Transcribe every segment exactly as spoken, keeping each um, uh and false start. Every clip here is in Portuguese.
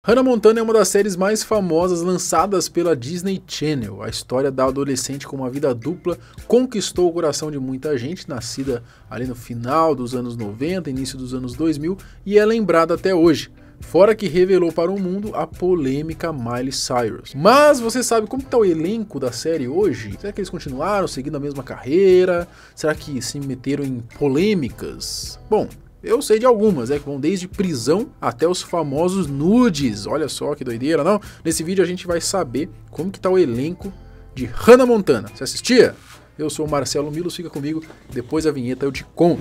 Hannah Montana é uma das séries mais famosas lançadas pela Disney Channel. A história da adolescente com uma vida dupla conquistou o coração de muita gente, nascida ali no final dos anos noventa, início dos anos dois mil, e é lembrada até hoje. Fora que revelou para o mundo a polêmica Miley Cyrus. Mas você sabe como está o elenco da série hoje? Será que eles continuaram seguindo a mesma carreira? Será que se meteram em polêmicas? Bom, eu sei de algumas, é que vão desde prisão até os famosos nudes. Olha só que doideira, não? Nesse vídeo a gente vai saber como que tá o elenco de Hannah Montana. Você assistia? Eu sou o Marcelo Milos, fica comigo, depois da vinheta eu te conto.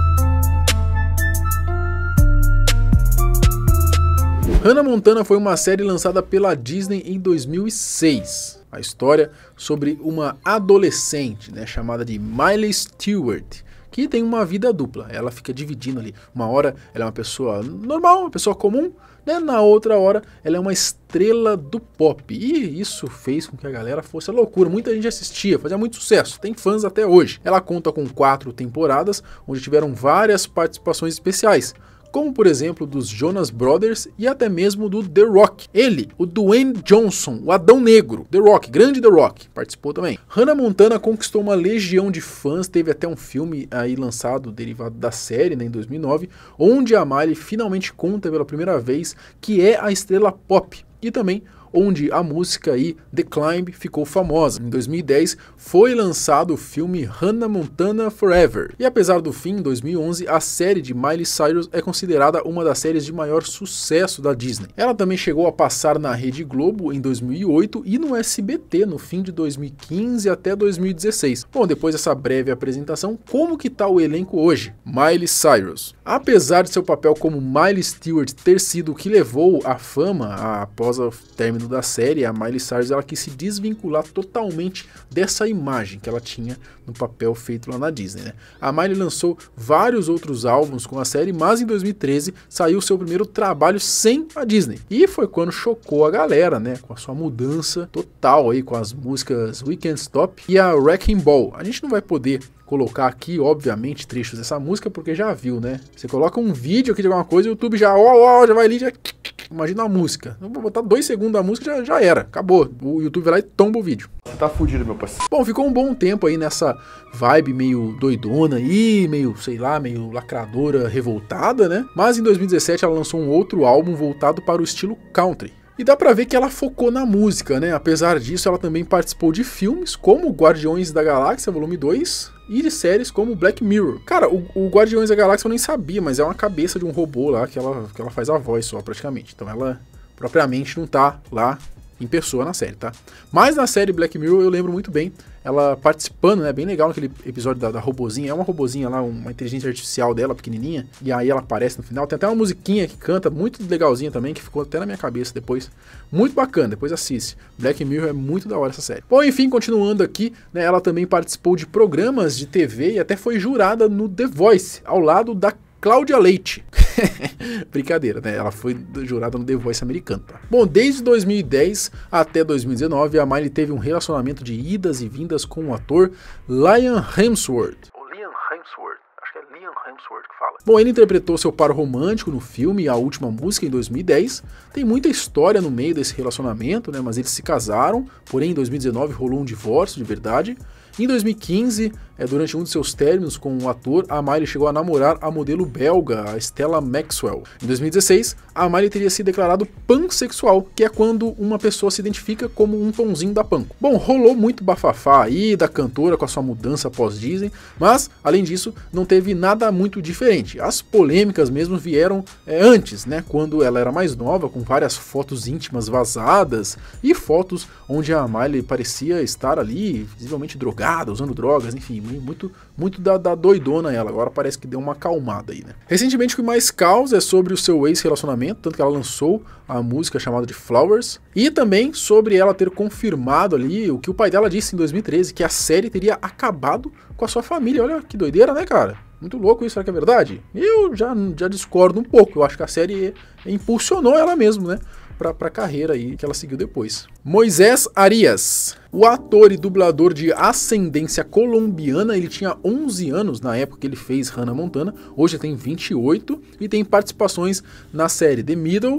Hannah Montana foi uma série lançada pela Disney em dois mil e seis. A história sobre uma adolescente, né, chamada de Miley Stewart, que tem uma vida dupla. Ela fica dividindo ali. Uma hora ela é uma pessoa normal, uma pessoa comum, né? Na outra hora ela é uma estrela do pop. E isso fez com que a galera fosse a loucura. Muita gente assistia, fazia muito sucesso. Tem fãs até hoje. Ela conta com quatro temporadas, onde tiveram várias participações especiais, como por exemplo dos Jonas Brothers e até mesmo do The Rock. Ele, o Dwayne Johnson, o Adão Negro, The Rock, grande The Rock, participou também. Hannah Montana conquistou uma legião de fãs, teve até um filme aí lançado, derivado da série, né, em dois mil e nove, onde a Miley finalmente conta pela primeira vez que é a estrela pop, e também onde a música aí, The Climb, ficou famosa. Em dois mil e dez foi lançado o filme Hannah Montana Forever. E apesar do fim, em dois mil e onze, a série de Miley Cyrus é considerada uma das séries de maior sucesso da Disney. Ela também chegou a passar na Rede Globo em dois mil e oito e no S B T no fim de dois mil e quinze até dois mil e dezesseis. Bom, depois dessa breve apresentação, como que tá o elenco hoje? Miley Cyrus. Apesar de seu papel como Miley Stewart ter sido o que levou à fama após o término da série, a Miley Cyrus ela quis se desvincular totalmente dessa imagem que ela tinha no papel feito lá na Disney, né? A Miley lançou vários outros álbuns com a série, mas em dois mil e treze saiu seu primeiro trabalho sem a Disney. E foi quando chocou a galera, né? Com a sua mudança total aí, com as músicas We Can't Stop e a Wrecking Ball. A gente não vai poder colocar aqui, obviamente, trechos dessa música, porque já viu, né? Você coloca um vídeo aqui de alguma coisa, o YouTube já, ó, ó, já vai ali, já... Imagina a música. Eu vou botar dois segundos da música, já, já era, acabou. O YouTube vai lá e tomba o vídeo. Você tá fudido, meu parceiro. Bom, ficou um bom tempo aí nessa vibe meio doidona aí, meio, sei lá, meio lacradora, revoltada, né? Mas em dois mil e dezessete ela lançou um outro álbum voltado para o estilo country. E dá pra ver que ela focou na música, né? Apesar disso, ela também participou de filmes como Guardiões da Galáxia, volume dois, e de séries como Black Mirror. Cara, o, o Guardiões da Galáxia eu nem sabia, mas é uma cabeça de um robô lá que ela, que ela faz a voz só, praticamente. Então ela propriamente não tá lá em pessoa na série, tá? Mas na série Black Mirror eu lembro muito bem ela participando, né? Bem legal naquele episódio da, da robozinha. É uma robozinha lá, uma inteligência artificial dela, pequenininha. E aí ela aparece no final. Tem até uma musiquinha que canta, muito legalzinha também, que ficou até na minha cabeça depois. Muito bacana, depois assiste. Black Mirror é muito da hora essa série. Bom, enfim, continuando aqui, né? Ela também participou de programas de T V e até foi jurada no The Voice, ao lado da Cláudia Leite. Brincadeira, né? Ela foi jurada no The Voice americano, tá? Bom, desde dois mil e dez até dois mil e dezenove, a Miley teve um relacionamento de idas e vindas com o ator Liam Hemsworth. O Liam Hemsworth. Acho que é Liam Hemsworth que fala. Bom, ele interpretou seu par romântico no filme A Última Música, em dois mil e dez. Tem muita história no meio desse relacionamento, né? Mas eles se casaram, porém em dois mil e dezenove rolou um divórcio de verdade. Em dois mil e quinze, é, durante um de seus términos com o ator, a Miley chegou a namorar a modelo belga, a Stella Maxwell. Em dois mil e dezesseis, a Miley teria se declarado pansexual, que é quando uma pessoa se identifica como um pãozinho da panko. Bom, rolou muito bafafá aí da cantora com a sua mudança pós-Disney, mas, além disso, não teve nada muito diferente. As polêmicas mesmo vieram é, antes, né, quando ela era mais nova, com várias fotos íntimas vazadas e fotos onde a Miley parecia estar ali, visivelmente drogada, usando drogas, enfim, muito, muito da, da doidona ela. Agora parece que deu uma acalmada aí, né? Recentemente o que mais causa é sobre o seu ex-relacionamento, tanto que ela lançou a música chamada de Flowers, e também sobre ela ter confirmado ali o que o pai dela disse em dois mil e treze, que a série teria acabado com a sua família. Olha que doideira, né, cara? Muito louco isso, será que é verdade? Eu já, já discordo um pouco, eu acho que a série impulsionou ela mesmo, né? Pra, pra carreira aí que ela seguiu depois. Moisés Arias, o ator e dublador de ascendência colombiana, ele tinha onze anos na época que ele fez Hannah Montana, hoje tem vinte e oito e tem participações na série The Middle,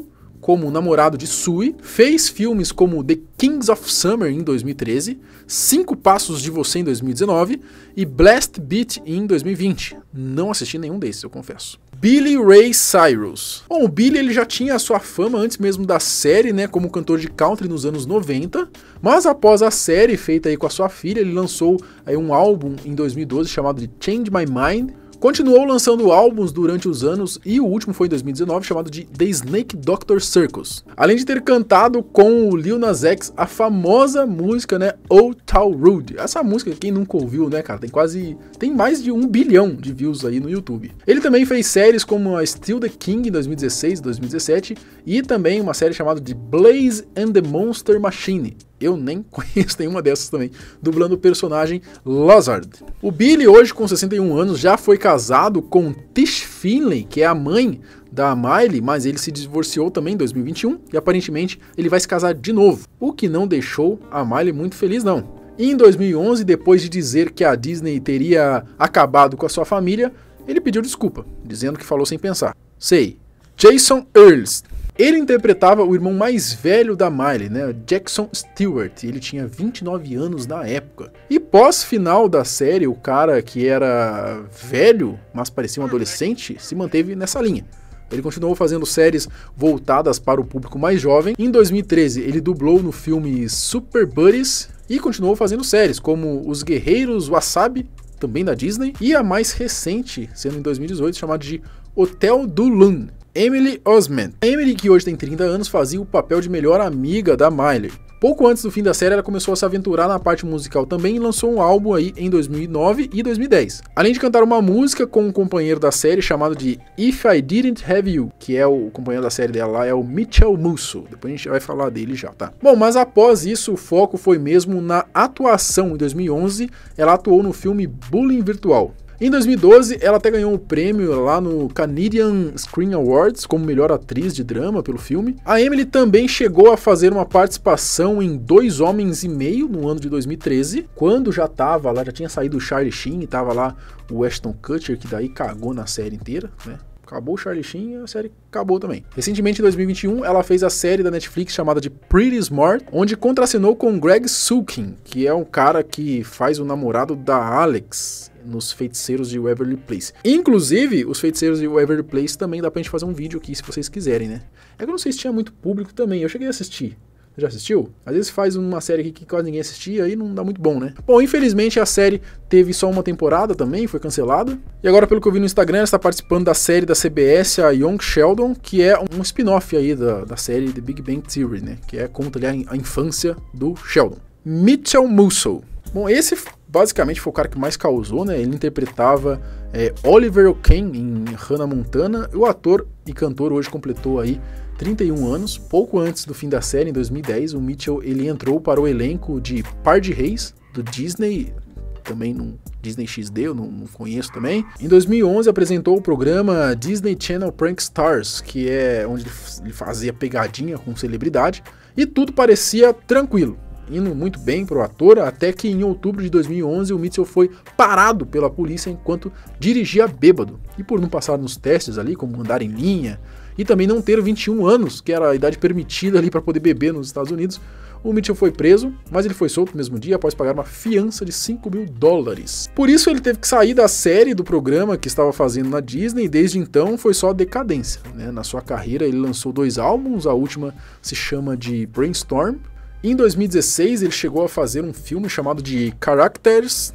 como namorado de Sue, fez filmes como The Kings of Summer em dois mil e treze, Cinco Passos de Você em dois mil e dezenove e Blast Beat em dois mil e vinte. Não assisti nenhum desses, eu confesso. Billy Ray Cyrus. Bom, o Billy ele já tinha a sua fama antes mesmo da série, né, como cantor de country nos anos noventa, mas após a série feita aí com a sua filha, ele lançou aí um álbum em dois mil e doze chamado de Change My Mind. Continuou lançando álbuns durante os anos e o último foi em dois mil e dezenove, chamado de The Snake Doctor Circus. Além de ter cantado com o Lil Nas X a famosa música, né, Old Town Road. Essa música, quem nunca ouviu, né, cara, tem quase, tem mais de um bilhão de views aí no YouTube. Ele também fez séries como a Still the King em dois mil e dezesseis e dois mil e dezessete e também uma série chamada de Blaze and the Monster Machine. Eu nem conheço nenhuma dessas também, dublando o personagem Lizard. O Billy, hoje com sessenta e um anos, já foi casado com Tish Finley, que é a mãe da Miley, mas ele se divorciou também em dois mil e vinte e um e aparentemente ele vai se casar de novo, o que não deixou a Miley muito feliz não. E em dois mil e onze, depois de dizer que a Disney teria acabado com a sua família, ele pediu desculpa, dizendo que falou sem pensar. Sei, Jason Earls. Ele interpretava o irmão mais velho da Miley, né, Jackson Stewart, ele tinha vinte e nove anos na época. E pós-final da série, o cara que era velho, mas parecia um adolescente, se manteve nessa linha. Ele continuou fazendo séries voltadas para o público mais jovem. Em dois mil e treze, ele dublou no filme Super Buddies e continuou fazendo séries como Os Guerreiros Wasabi, também da Disney, e a mais recente, sendo em dois mil e dezoito, chamada de Hotel do Loon. Emily Osment. A Emily, que hoje tem trinta anos, fazia o papel de melhor amiga da Miley. Pouco antes do fim da série, ela começou a se aventurar na parte musical também e lançou um álbum aí em dois mil e nove e dois mil e dez. Além de cantar uma música com um companheiro da série chamado de If I Didn't Have You, que é o companheiro da série dela lá, é o Mitchell Musso. Depois a gente vai falar dele já, tá? Bom, mas após isso, o foco foi mesmo na atuação. Em dois mil e onze, ela atuou no filme Bullying Virtual. Em dois mil e doze, ela até ganhou um prêmio lá no Canadian Screen Awards como melhor atriz de drama pelo filme. A Emily também chegou a fazer uma participação em Dois Homens e Meio no ano de dois mil e treze, quando já tava lá, já tinha saído o Charlie Sheen e tava lá o Ashton Kutcher, que daí cagou na série inteira, né? Acabou o Charlie Sheen e a série acabou também. Recentemente, em dois mil e vinte e um, ela fez a série da Netflix chamada de Pretty Smart, onde contracenou com Greg Sulkin, que é um cara que faz o namorado da Alex nos Feiticeiros de Waverly Place. Inclusive, os Feiticeiros de Waverly Place também dá pra gente fazer um vídeo aqui, se vocês quiserem, né? É que eu não sei se tinha muito público também, eu cheguei a assistir. Você já assistiu? Às vezes faz uma série aqui que quase ninguém assistia, aí não dá muito bom, né? Bom, infelizmente a série teve só uma temporada também, foi cancelada. E agora, pelo que eu vi no Instagram, ela está participando da série da C B S, a Young Sheldon, que é um spin-off aí da, da série The Big Bang Theory, né? Que é conta ali a, a infância do Sheldon. Mitchell Musso. Bom, esse basicamente foi o cara que mais causou, né? Ele interpretava é, Oliver O'Kane em Hannah Montana. O ator e cantor hoje completou aí trinta e um anos. Pouco antes do fim da série, em dois mil e dez, o Mitchell ele entrou para o elenco de Par de Reis, do Disney, também no Disney X D, eu não, não conheço também. Em dois mil e onze apresentou o programa Disney Channel Prank Stars, que é onde ele fazia pegadinha com celebridade, e tudo parecia tranquilo, indo muito bem para o ator, até que em outubro de dois mil e onze o Mitchell foi parado pela polícia enquanto dirigia bêbado. E por não passar nos testes ali, como andar em linha, e também não ter vinte e um anos, que era a idade permitida ali para poder beber nos Estados Unidos, o Mitchell foi preso, mas ele foi solto no mesmo dia após pagar uma fiança de cinco mil dólares. Por isso ele teve que sair da série do programa que estava fazendo na Disney, e desde então foi só decadência, né? Na sua carreira ele lançou dois álbuns, a última se chama de Brainstorm. Em dois mil e dezesseis ele chegou a fazer um filme chamado de Characters,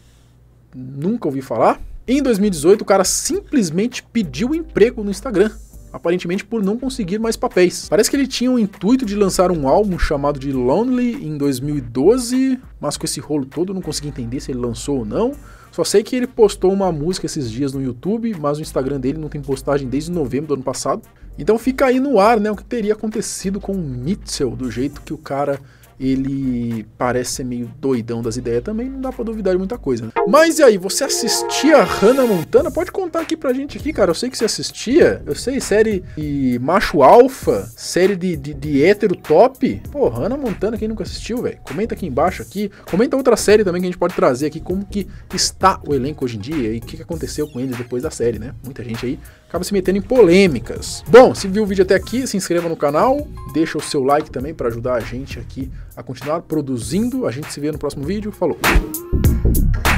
nunca ouvi falar. Em dois mil e dezoito o cara simplesmente pediu emprego no Instagram, aparentemente por não conseguir mais papéis. Parece que ele tinha o intuito de lançar um álbum chamado de Lonely em dois mil e doze, mas com esse rolo todo eu não consegui entender se ele lançou ou não. Só sei que ele postou uma música esses dias no YouTube, mas o Instagram dele não tem postagem desde novembro do ano passado. Então fica aí no ar, né, o que teria acontecido com o Mitchell, do jeito que o cara ele parece ser meio doidão das ideias também, não dá pra duvidar de muita coisa, né? Mas e aí, você assistia Hannah Montana? Pode contar aqui pra gente aqui, cara, eu sei que você assistia, eu sei, série de macho alfa, série de, de, de hétero top. Pô, Hannah Montana, quem nunca assistiu, velho? Comenta aqui embaixo aqui, comenta outra série também que a gente pode trazer aqui, como que está o elenco hoje em dia e o que, que aconteceu com eles depois da série, né? Muita gente aí acaba se metendo em polêmicas. Bom, se viu o vídeo até aqui, se inscreva no canal, deixa o seu like também para ajudar a gente aqui a continuar produzindo. A gente se vê no próximo vídeo. Falou!